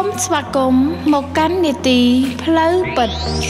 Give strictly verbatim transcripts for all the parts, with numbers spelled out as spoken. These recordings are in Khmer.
សូមស្វាគមន៍មកកាន់នីតិផ្លូវពិត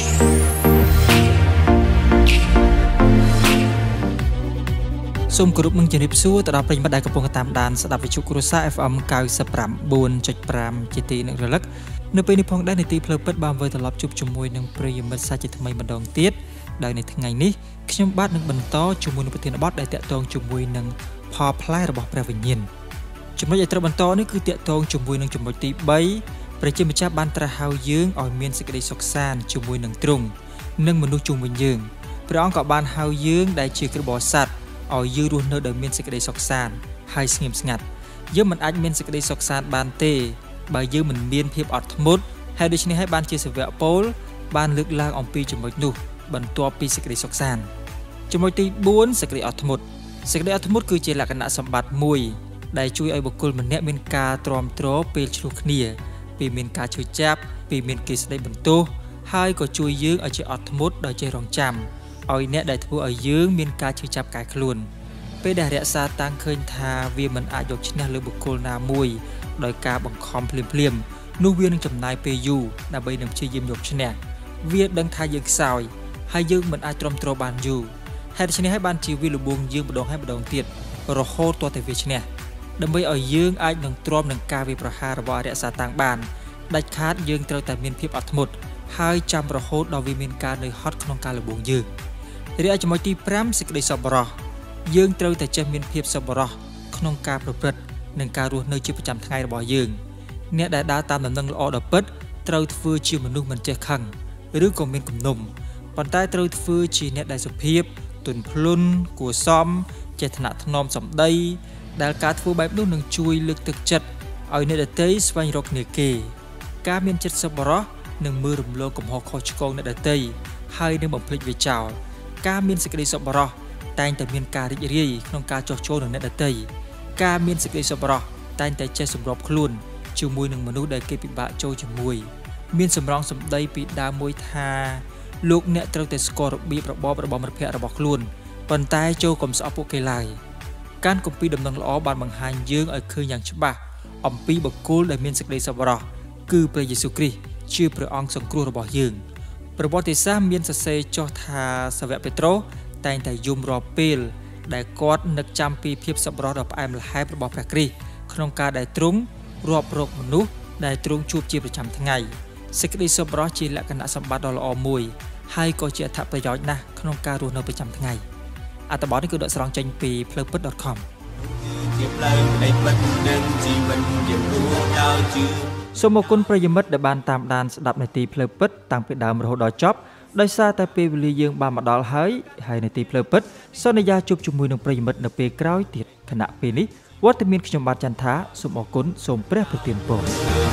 សូមគោរពនឹងជម្រាបសួរទៅដល់ប្រិយមិត្តដែលកំពុងតាមដានស្ដាប់វិទ្យុគ្រួសារ เอฟ เอ็ม เก้าสิบแปด จุดห้า ជាទីនឹករលឹកនៅពេលនេះផងដែរនីតិផ្លូវពិតបានវិលត្រឡប់ជួបជាមួយនឹងប្រិយមិត្តសាជាថ្មីម្ដងទៀតដោយនៅថ្ងៃនេះខ្ញុំបាទនឹងបន្តជាមួយនឹងប្រធានបទដែលតាក់ទងជាមួយនឹងផលផ្លែរបស់ព្រះវិញ្ញាណចំណុចដែលត្រូវបន្តនេះគឺតាក់ទងជាមួយនឹងចំណុចទីបីព្រះជាម្ចាស់បានត្រាស់ហៅយើងឲ្យមានសេចក្តីសុខសាន្តជាមួយនឹងទ្រង់និងមនុស្សជុំវិញយើងព្រះអង្គក៏បានហៅយើងដែលជាគ្របសត្វឲ្យយើងរស់នៅដោយមានសេចក្តីសុខសាន្តហើយស្ងៀមស្ងាត់យើងមិនអាចមានសេចក្តីសុខសាន្តបានទេបើយើងមិនមានភាពអត់ធ្មត់ហើយដូច្នេះហើយបានជាសាវកប៉ូលបានលើកឡើងអំពីចំណុចនោះបន្ទាប់ពីសេចក្តីសុខសាន្តចំណុចទីបួនសេចក្តីអត់ធ្មត់សេចក្តីអត់ធ្មត់គឺជាលក្ខណៈសម្បត្តិមួយដែលជួយឲ្យបុគ្គលម្នាក់មានការទ្រាំទ្រពេលឆ្លោះគ្នាពេលមានការឈឺចាប់ពេលមានគេស្ដីបន្ទោសហើយក៏ជួយយើងឲ្យចេះអត់ធ្មត់ដោយចេះរងចាំឲ្យអ្នកដែលធ្វើឲ្យយើងមានការឈឺចាប់កែខ្លួនពេលដែលរក្សាតាំងឃើញថាវាមិនអាចយកឈ្នះលើបុគ្គលណាមួយដោយការបង្ខំភ្លាមភ្លាមនោះវានឹងចំណាយពេលយូរដើម្បីនឹងព្យាយាមយកឈ្នះវាដឹងថាយើងខ្សោយហើយយើងមិនអាចទ្រាំទ្របានយូរហេតុដូច្នេះហើយបានជាវាលបួងយើងម្ដងហើយម្ដងទៀតរហូតទាល់តែវាឈ្នះដើម្បីឲ្យយើងអាចនឹងទ្រាំនឹងការវាប្រហាររបស់រក្សាតាំងបានដាច់ខាតយើងត្រូវតែមានភាពអត់ធ្មត់ហើយចាំរហូតដល់វាមានការនឿយហត់ក្នុងការលបួងយើងរីឯចំណុចទីប្រាំសេចក្តីសប្បុរសយើងត្រូវតែចេះមានភាពសប្បុរសក្នុងការប្រព្រឹត្តនិងការរស់នៅជាប្រចាំថ្ងៃរបស់យើងអ្នកដែលដើរតាមដំណឹងល្អដ៏ពិតត្រូវធ្វើជាមនុស្សមិនចេះខឹងឬក៏មានគំនុំប៉ុន្តែត្រូវធ្វើជាអ្នកដែលសុភាពទន់ភ្លន់គួរសមចេះថ្នាក់ថ្នមសម្ដីដែលការធ្វើបែបនោះនឹងជួយលើកទឹកចិត្តឲ្យអ្នកដទៃស្វែងរកគ្នាគេការមានចិត្តសប្បុរសនឹងមើលរំលងកំហុសខុសឆ្គងអ្នកដទៃហើយនឹងបំភ្លេចវាចោលការមានសេចក្តីសប្បុរសតែងតែមានការរីករាយក្នុងការចោះចូលនឹងអ្នកដទៃការមានសេចក្តីសប្បុរសតែងតែចេះសម្របខ្លួនជាមួយនឹងមនុស្សដែលគេពិបាកចូលជាមួយមានសម្រងសម្ដីពីដើមមួយថាលោកអ្នកត្រូវតែស្គាល់របៀបរបបរបស់មិត្តភក្តិរបស់ខ្លួនប៉ុន្តែចូលកុំស្អប់ពួកគេឡើយការគម្ពីរដំណឹងល្អបានបង្ហាញយើងឲ្យឃើញយ៉ាងច្បាស់អំពីបុគ្គលដែលមានសេចក្តីសប្បុរសគឺព្រះយេស៊ូវគ្រីស្ទជាព្រះអង្គសង្គ្រោះរបស់យើងប្រវត្តិសាស្ត្រមានសរសេរចុះថាសាវកពេត្រុសតែងតែយំរាល់ពេលដែលគាត់នឹកចាំពីភាពសប្បុរសដ៏ផ្អែមល្ហែមរបស់ព្រះគ្រីស្ទក្នុងការដែលទ្រង់រាប់រកមនុស្សដែលទ្រង់ជួបជាប្រចាំថ្ងៃសេចក្តីសប្បុរសជាលក្ខណៈសម្បត្តិដ៏ល្អមួយហើយក៏ជាអត្ថប្រយោជន៍ណាស់ក្នុងការរស់នៅប្រចាំថ្ងៃអត្ថបទនេះគឺដកស្រង់ចេញពីផ្លូវពិត .com ជាផ្លូវនៃពិតនិងជីវិតជាគួរដោយជឿសូមអរគុណប្រិយមិត្តដែលបានតាមដានស្ដាប់នាទីផ្លូវពិតតាំងពីដើមរហូតដល់ចប់ដោយសារតែពេលវេលាយើងបានមកដល់ហើយហើយនាទីផ្លូវពិតសន្យាជួបជាមួយនឹងប្រិយមិត្តនៅពេលក្រោយទៀតគណៈពេលនេះវត្តមានខ្ញុំបាទចន្ទថាសូមអរគុណសូមព្រះប្រទានពរ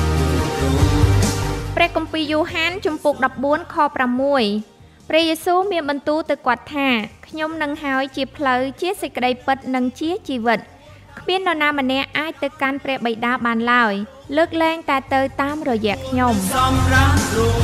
ព្រះគម្ពីរយ៉ូហានជំពូកដប់បួនខប្រាំមួយព្រះយេស៊ូវមានបន្ទូលទៅគាត់ថាខ្ញុំនឹងហើយជាផ្លូវជាសេចក្តីពិតនិងជាជីវិតគ្មាននរណាម្នាក់អាចទៅកាន់ព្រះបិតាបានឡើយលើកលែងតែទៅតាមរយៈខ្ញុំ